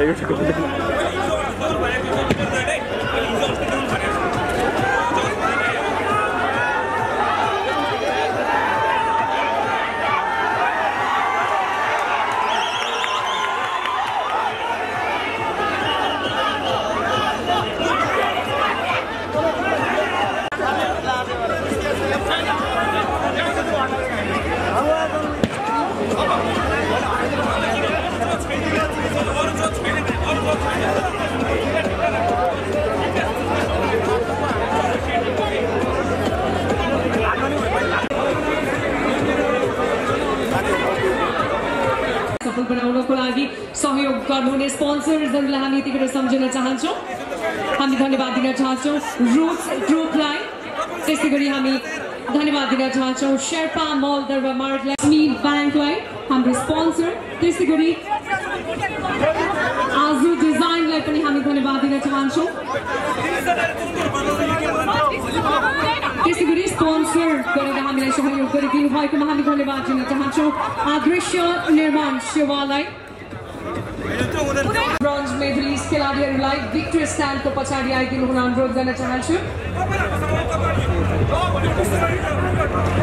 बनाउनको लागि सहयोग गर्नुहुने स्पोन्सर्सहरुलाई हामी यतिखेर सम्झन चाहन्छौं हामी धन्यवाद दिन चाहन्छौं रुट्स ग्रुपलाई त्यसैगरी हामी धन्यवाद दिन चाहन्छौं शेर्पा मल दरबार मार्गलाई स्मिथ बैंकलाई हाम्रो स्पोन्सर त्यसैगरी आजु डिजाइनलाई पनि हामी धन्यवाद दिन चाहन्छौं त्यसैगरी स्पोन्सर गरेर हामीलाई सहयोग गरिदिनु भएकोमा हामी धन्यवाद दिन चाहन्छौं आदर्श निर्माण सेवालाई ब्रोन्ज मेडलिस्ट खेलाडीहरूलाई भिक्टर स्ट्यान्डको पछाडि आइदिनु हुन अनुरोध गर्न चाहन्छु